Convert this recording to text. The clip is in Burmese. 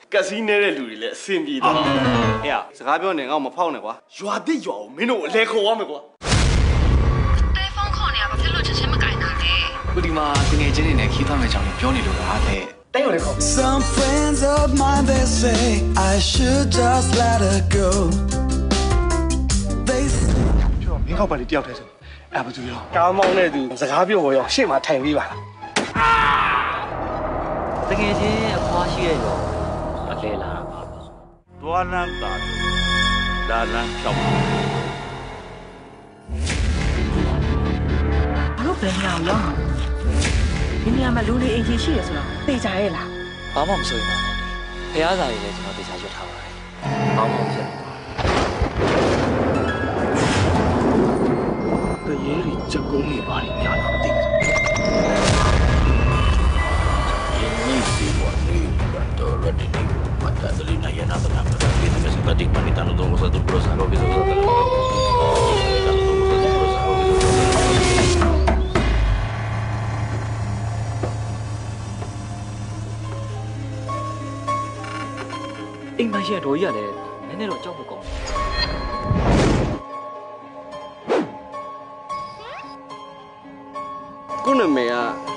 ကစီနေတဲ့လူတွေလည်းအဆင်ပြေသွားအေးစကားပြောနေငါ့ကိုမဖောက်နဲ့ကွာရွာတိရွာကိုမင်းတို့အလဲခေါ်ရမယ်ကွာ对方ခေါ်နေရဘာဖြစ်လို့ချက်ချင်းမကင်တာလဲခုဒီမှာတငယ်ချင်းတွေနဲ့ခီးသွားမယ့်ကြောင်းပြောနေလို့လားတဲ့တိုင်းရလေခေါ် Some friends of mine they say I should just let her go They ကျွန်တော်မင်းကောက်ပါလေးတယောက်တည်းဆိုအဲ့ဘာသူရောကားမောင်းတဲ့သူစကားပြောပေါ်ရောရှေ့မှာထိုင်ပြီးပါလားတကယ်ချင်းအဖွားရှိရဲ့ရောအလဲလာတာပါသွားလန်းတာလာလန်းဖြောက်ဘာလို့ဘယ်နေရာရောက်ဒီနေရာမှာလူတွေအင်ဂျင်ရှိရဆိုတော့သိကြရဲ့လားဘာမှမစိုးရင်ပါနဲ့ဖះစာတွေလည်းကျွန်တော်တေချာရွတ်ထားပါတယ်ဘာမှမဖြစ်တရေရီချက်ကုန်းနေပါလိမ့်များတော့သိတယ်ဒီစီဝါနေကတော့ရတဲ့ဒီမတ်တာဒလီနာယနာတာမတာဒီမစကတိပနိတန်တော့ဆိုတော့ပရိုစာလို့ပြောဆိုတယ်အိမ်မရှိတော့ကြီးရတယ်နည်းနည်းတော့ကြောက်ဖို့ကောင်းခုနမေက